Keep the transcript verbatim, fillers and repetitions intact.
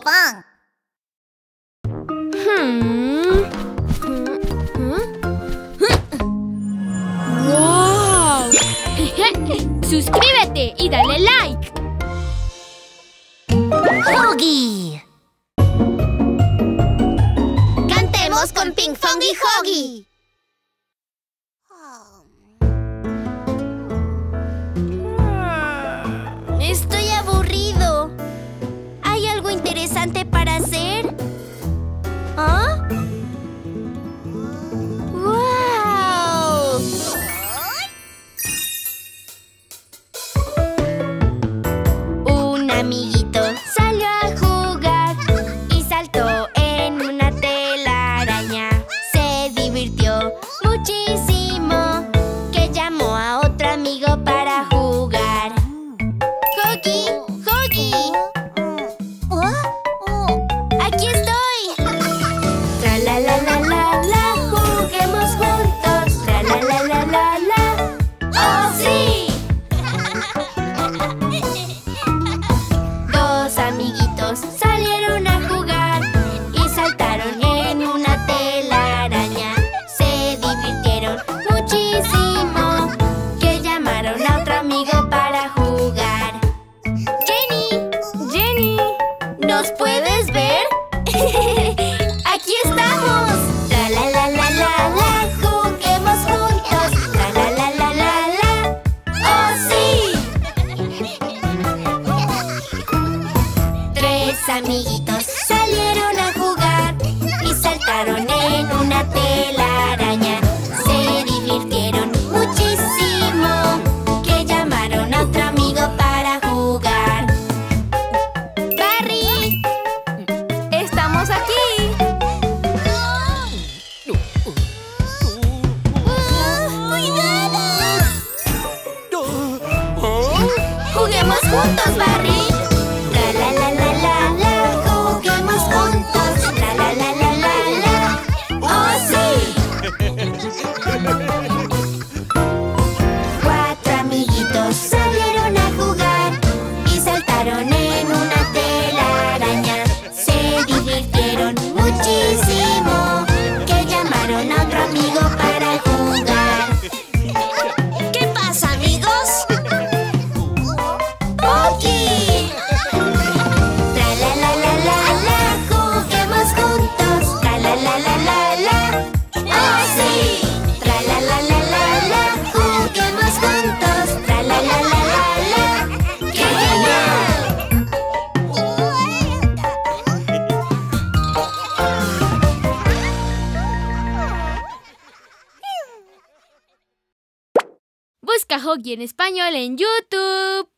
Pan. Hmm. ¡Wow! Suscríbete y dale like. Huggy. Cantemos con Pinkfong y Huggy. Estoy aburrido. ¿Hay algo interesante para hacer? ¿Ah? ¡Wow! Un amiguito salió a jugar y saltó en una telaraña. Se divirtió muchísimo, que llamó a otro amigo para jugar. ¡Huggy! ¡Huggy! ¡Aquí estoy! Tra la la la la la, juguemos juntos. Tra la la la la la. ¡Oh, sí! Dos amiguitos salieron a jugar y saltaron en una telaraña. Se divirtieron muchísimo, que llamaron a otro amigo para jugar. ¡Jenny! ¡Jenny! ¿Nos puedes ver? ¡Aquí estamos! Tra la la la la la, juguemos juntos. Tra la la la la la. ¡Oh, sí! Tres amiguitos salieron a jugar y saltaron en una telaraña. Se divirtieron muchísimo, que llamaron a otro amigo para jugar. ¡Barry! ¡Estamos aquí! ¡Juguemos juntos, Barry! Tra la la la la la, juguemos juntos. Tra la la la la la. ¡Oh, sí! Cuatro amiguitos salieron a jugar y saltaron en una telaraña. Se divirtieron muchísimo, que llamaron a otro amigo para jugar. ¿Qué pasa, amigos? ¡Poki! Tra la la la la la, juguemos juntos. Tra la la la la la. ¡Oh, sí! Tra la la la la la, juguemos juntos. Tra la la la la la. ¡Qué genial! Busca Huggy en español en YouTube.